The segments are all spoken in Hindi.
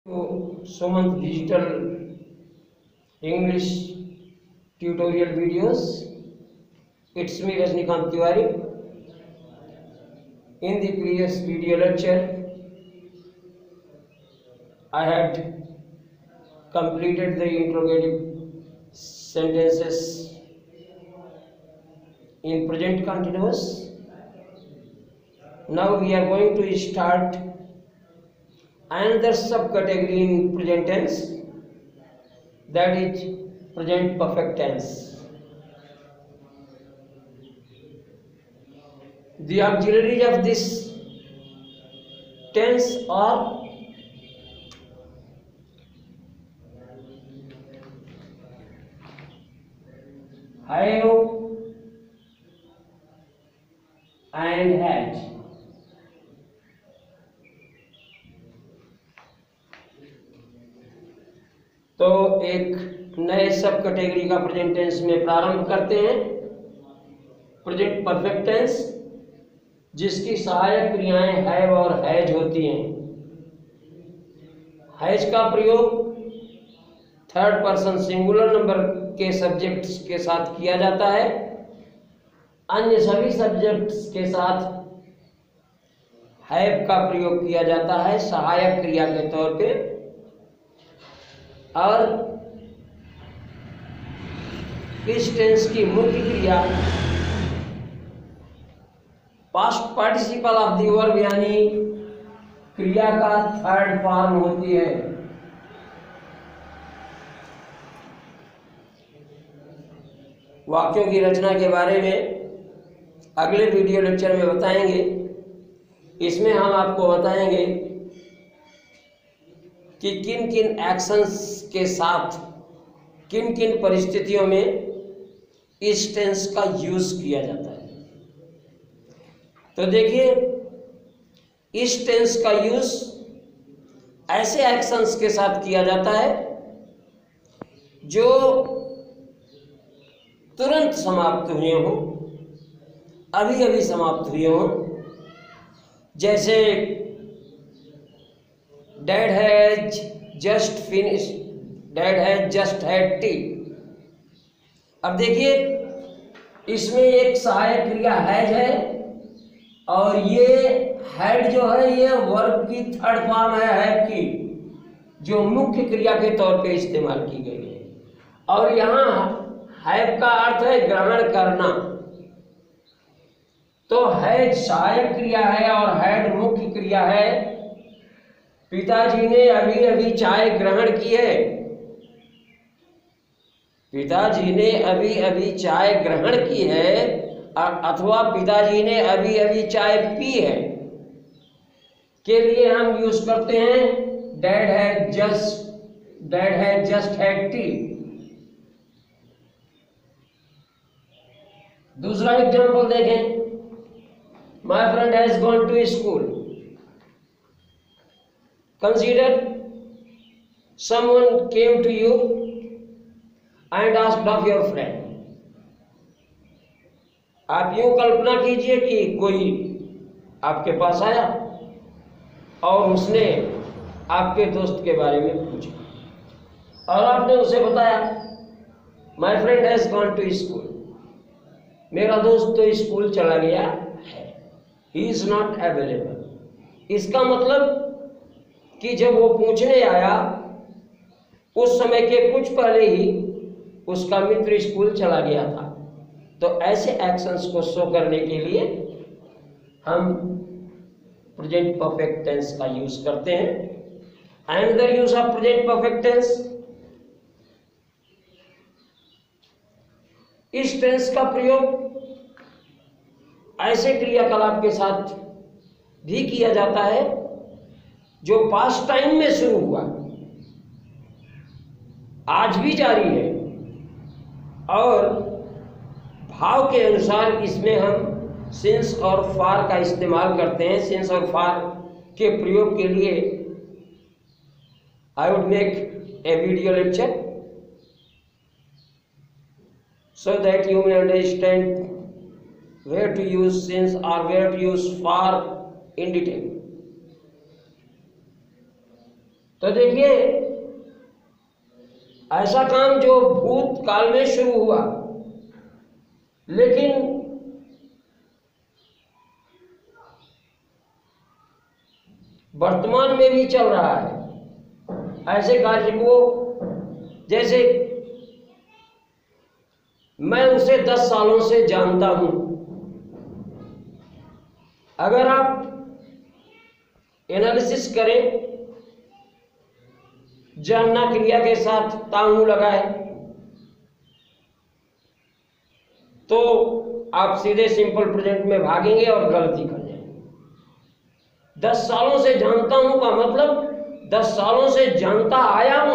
to Sumant Digital English tutorial videos. It's me Rajnikant Tiwari. In the previous video lecture, I had completed the interrogative sentences in present continuous. Now we are going to start another subcategory in present tense, that is present perfect tense. The auxiliaries of this tense are have and had. तो एक नए सब कैटेगरी का प्रेजेंट टेंस में प्रारंभ करते हैं। प्रेजेंट परफेक्ट टेंस जिसकी सहायक क्रियाएं हैव और हैज होती हैं। हैज का प्रयोग थर्ड पर्सन सिंगुलर नंबर के सब्जेक्ट्स के साथ किया जाता है। अन्य सभी सब्जेक्ट्स के साथ हैव का प्रयोग किया जाता है सहायक क्रिया के तौर पे। और इस टेंस की मुख्य क्रिया past participle of the verb यानी क्रिया का थर्ड फॉर्म होती है। वाक्यों की रचना के बारे में अगले वीडियो लेक्चर में बताएंगे। इसमें हम आपको बताएंगे कि किन किन एक्शंस के साथ किन किन परिस्थितियों में इस टेंस का यूज किया जाता है। तो देखिए, इस टेंस का यूज ऐसे एक्शंस के साथ किया जाता है जो तुरंत समाप्त हुए हों, अभी अभी समाप्त हुए हों। जैसे dad has just finish, dad has just had tea. अब देखिए, इसमें एक सहायक क्रिया हैज है और ये हैड जो है ये वर्ब की थर्ड फॉर्म है हैव की, जो मुख्य क्रिया के तौर पे इस्तेमाल की गई है। और यहाँ हैव का अर्थ है ग्रहण करना। तो हैज सहायक क्रिया है और हैड मुख्य क्रिया है। पिताजी ने अभी अभी चाय ग्रहण की है। पिताजी ने अभी अभी चाय ग्रहण की है अथवा पिताजी ने अभी अभी चाय पी है के लिए हम यूज करते हैं dad has just had tea. दूसरा एग्जांपल देखें, my friend has gone to school. Consider someone came to you and asked of your friend. आप यूं कल्पना कीजिए कि कोई आपके पास आया और उसने आपके दोस्त के बारे में पूछा और आपने उसे बताया My friend has gone to school. मेरा दोस्त तो स्कूल चला गया है। He is not available। इसका मतलब कि जब वो पूछने आया उस समय के कुछ पहले ही उसका मित्र स्कूल चला गया था। तो ऐसे एक्शंस को शो करने के लिए हम प्रेजेंट परफेक्ट टेंस का यूज करते हैं। Another use of present perfect tense, इस टेंस का प्रयोग ऐसे क्रियाकलाप के साथ भी किया जाता है जो पास्ट टाइम में शुरू हुआ, आज भी जारी है और भाव के अनुसार इसमें हम सिंस और फार का इस्तेमाल करते हैं। सिंस और फार के प्रयोग के लिए I would make a video lecture so that you may understand where to use since or where to use for in detail. तो देखिए, ऐसा काम जो भूतकाल में शुरू हुआ लेकिन वर्तमान में भी चल रहा है, ऐसे कार्य को, जैसे मैं उसे 10 सालों से जानता हूं। अगर आप एनालिसिस करें, जानना क्रिया के साथ ताऊ लगाए, तो आप सीधे सिंपल प्रेजेंट में भागेंगे और गलती कर जाएंगे। 10 सालों से जानता हूं का मतलब 10 सालों से जानता आया हूं।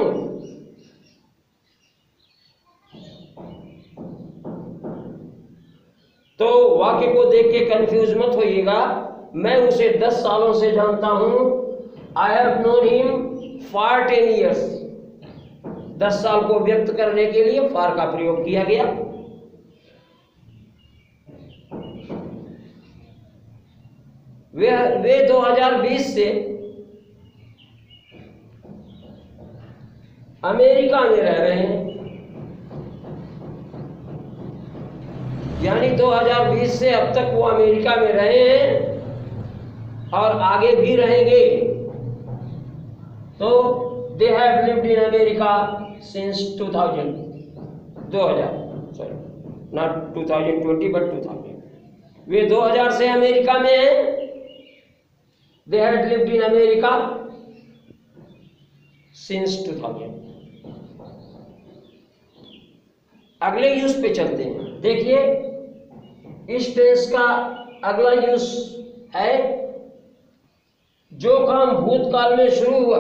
तो वाक्य को देख के कंफ्यूज मत होइएगा। मैं उसे 10 सालों से जानता हूं। I have known him for 10 years। 10 साल को व्यक्त करने के लिए फॉर का प्रयोग किया गया। वे 2020 से अमेरिका में रह रहे हैं, यानी 2020 से अब तक वो अमेरिका में रहे हैं और आगे भी रहेंगे। तो they have lived in America since 2000 sorry not 2020 but 2000। वे 2000 से अमेरिका में हैं। They had lived in America since 2000। अगले यूज पे चलते हैं। देखिए, इस टेंस का अगला यूज है जो काम भूतकाल में शुरू हुआ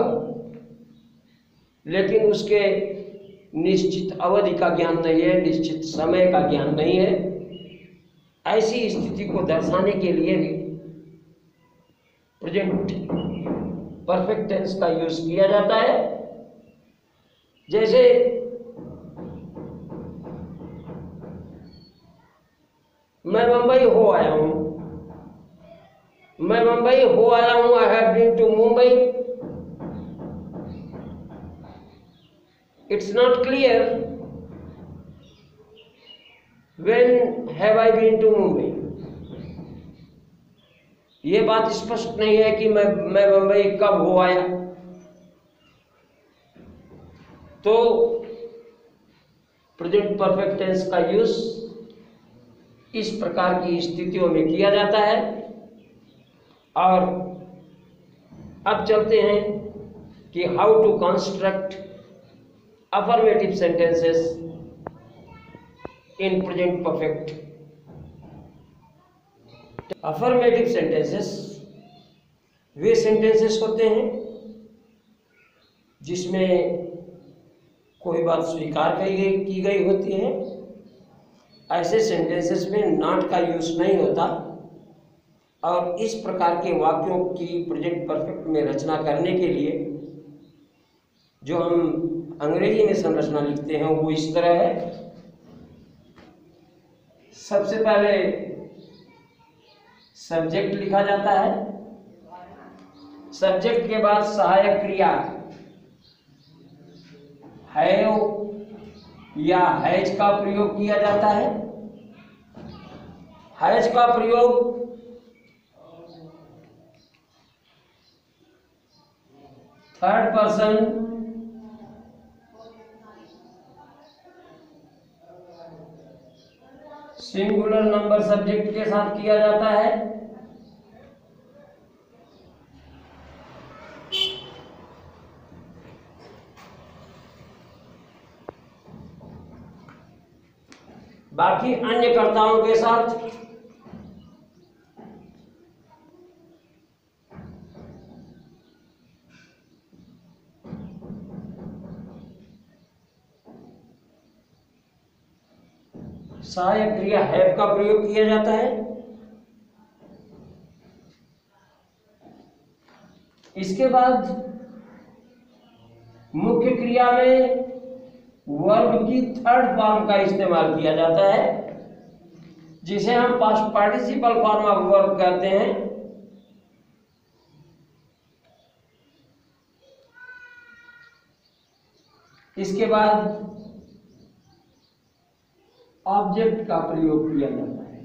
लेकिन उसके निश्चित अवधि का ज्ञान नहीं है, निश्चित समय का ज्ञान नहीं है। ऐसी स्थिति को दर्शाने के लिए भी प्रेजेंट परफेक्ट टेंस का यूज किया जाता है। जैसे मैं मुंबई हो आया हूं। मैं मुंबई हो आया हूं। I have been to Mumbai. It's not clear when have I been to Mumbai. ये बात स्पष्ट नहीं है कि मैं मुंबई कब हो आया। तो प्रेजेंट परफेक्ट टेंस का यूज इस प्रकार की स्थितियों में किया जाता है। और अब चलते हैं कि how to construct affirmative sentences in present perfect. Affirmative sentences वे सेंटेंसेस होते हैं जिसमें कोई बात स्वीकार की गई होती है। ऐसे सेंटेंसेस में नॉट का यूज नहीं होता। और इस प्रकार के वाक्यों की प्रेजेंट परफेक्ट में रचना करने के लिए जो हम अंग्रेजी में संरचना लिखते हैं वो इस तरह है। सबसे पहले सब्जेक्ट लिखा जाता है। सब्जेक्ट के बाद सहायक क्रिया हैव या हैज का प्रयोग किया जाता है। हैज का प्रयोग third person singular number subject के साथ किया जाता है। बाकी अन्य कर्ताओं के साथ सहायक क्रिया हैव का प्रयोग किया जाता है। इसके बाद मुख्य क्रिया में वर्ब की थर्ड फॉर्म का इस्तेमाल किया जाता है जिसे हम past participle form of verb कहते हैं। इसके बाद ऑब्जेक्ट का प्रयोग किया जाता है।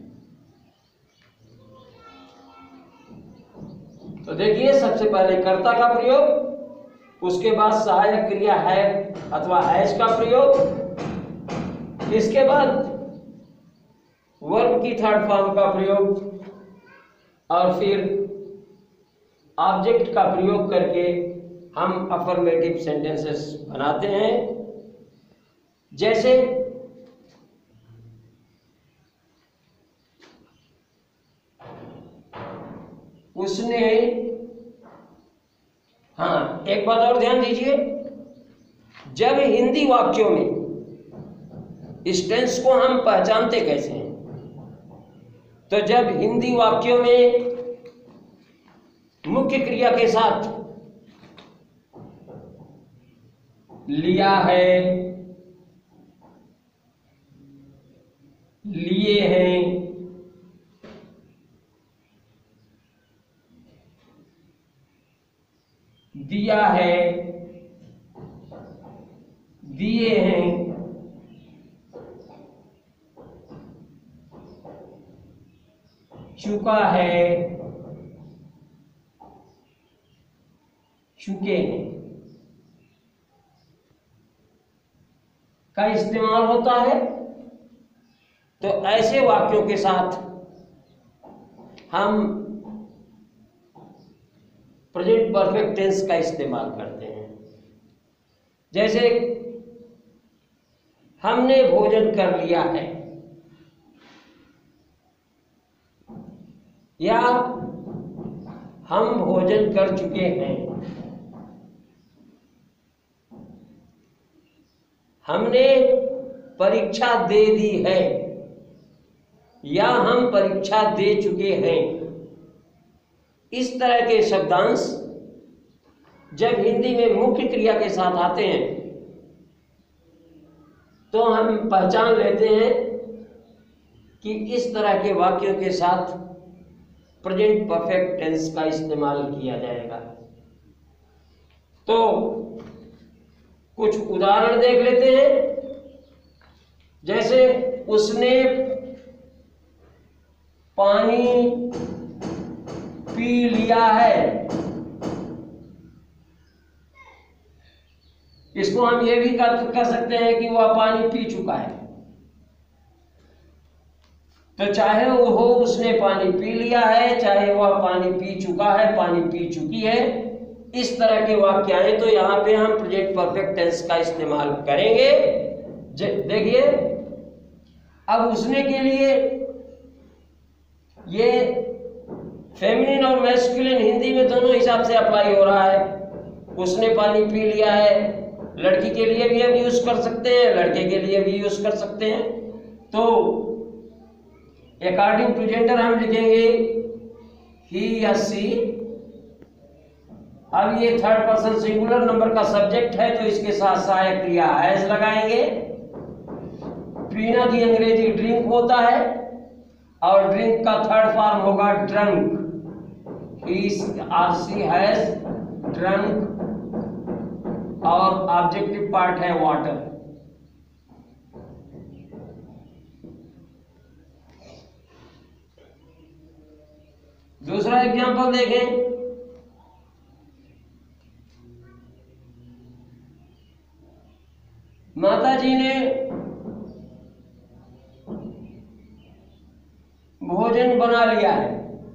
तो देखिए, सबसे पहले कर्ता का प्रयोग, उसके बाद सहायक क्रिया है अथवा हैज का प्रयोग, इसके बाद वर्ब की थर्ड फॉर्म का प्रयोग और फिर ऑब्जेक्ट का प्रयोग करके हम अफर्मेटिव सेंटेंसेस बनाते हैं। जैसे उसने, हाँ एक बात और ध्यान दीजिए, जब हिंदी वाक्यों में इस टेंस को हम पहचानते कैसे हैं? तो जब हिंदी वाक्यों में मुख्य क्रिया के साथ लिया है, लिए हैं, दिया है, दिए हैं, चुका है, चुके हैं का इस्तेमाल होता है, तो ऐसे वाक्यों के साथ हम प्रेजेंट परफेक्ट टेंस का इस्तेमाल करते हैं। जैसे हमने भोजन कर लिया है, या हम भोजन कर चुके हैं, हमने परीक्षा दे दी है, या हम परीक्षा दे चुके हैं। इस तरह के शब्दांश जब हिंदी में मुख्य क्रिया के साथ आते हैं तो हम पहचान लेते हैं कि इस तरह के वाक्यों के साथ प्रेजेंट परफेक्ट टेंस का इस्तेमाल किया जाएगा। तो कुछ उदाहरण देख लेते हैं। जैसे उसने पानी पी लिया है, इसको हम ये भी कह सकते हैं कि वह पानी पी चुका है। तो चाहे वो हो उसने पानी पी लिया है, चाहे वह पानी पी चुका है, पानी पी चुकी है, इस तरह के वाक्य आए तो यहाँ पे हम प्रेजेंट परफेक्ट टेंस का इस्तेमाल करेंगे। देखिए, अब उसने के लिए ये फेमिनिन और मैस्कुलिन हिंदी में दोनों हिसाब से अप्लाई हो रहा है। उसने पानी पी लिया है लड़की के लिए भी हम यूज कर सकते हैं, लड़के के लिए भी यूज कर सकते हैं। तो अकॉर्डिंग टू जेंडर हम लिखेंगे ही या सी। अब ये थर्ड पर्सन सिंगुलर नंबर का सब्जेक्ट है तो इसके साथ सहायक क्रिया हैज लगाएंगे। पीना की अंग्रेजी ड्रिंक होता है और ड्रिंक का थर्ड फॉर्म होगा ड्रंक। ही और सी हैज ड्रंक और ऑब्जेक्टिव पार्ट है वाटर। दूसरा एग्जांपल देखें। माता जी ने भोजन बना लिया है।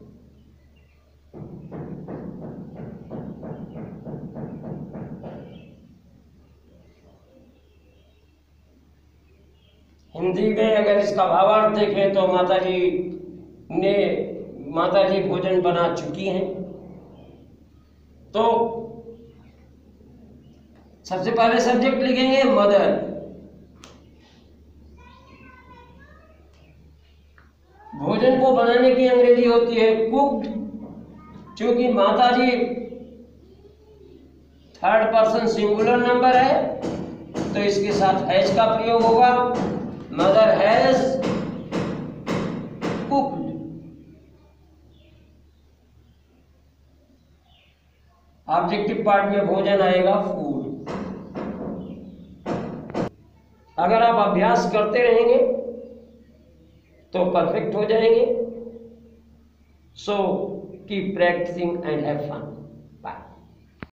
हिंदी में अगर इसका भावार्थ देखें तो माता जी भोजन बना चुकी हैं। तो सबसे पहले सब्जेक्ट लिखेंगे मदर। भोजन को बनाने की अंग्रेजी होती है कुक्ड। क्योंकि माता जी थर्ड पर्सन सिंगुलर नंबर है तो इसके साथ हैज का प्रयोग होगा। Mother has cooked. Objective part में भोजन आएगा फूड। अगर आप अभ्यास करते रहेंगे तो परफेक्ट हो जाएंगे। So keep practising and have fun.